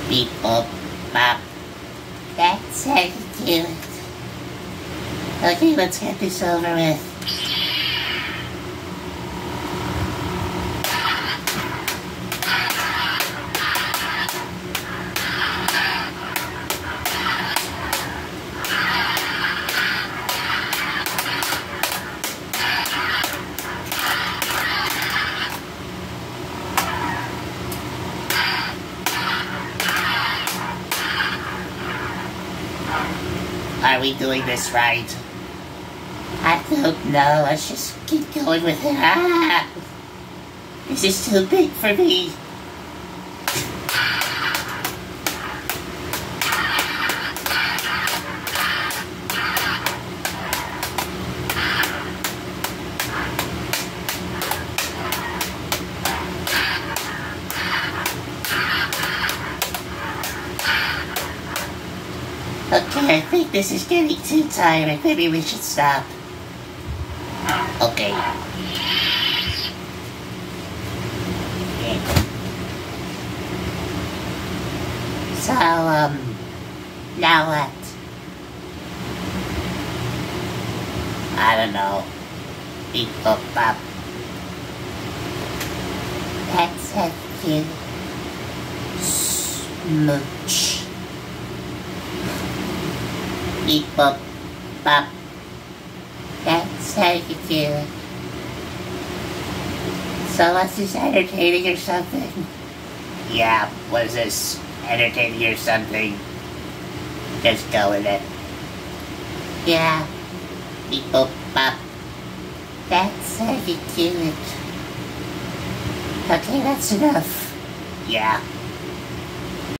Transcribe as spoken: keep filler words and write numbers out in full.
Beep, boop, bop. That's how you do it. Okay, let's get this over with. Are we doing this right? I don't know. Let's just keep going with it. Ah! This is too big for me. Okay, I think this is getting too tiring. Maybe we should stop. Okay. So, um, now what? I don't know. Beep, boop, bop. That's a cute smooch. Beep, boop, bop. That's how you do it. So what's this, entertaining or something? Yeah, what is this? Entertaining or something? Just go with it. Yeah. Beep, boop, bop. That's how you do it. Okay, that's enough. Yeah.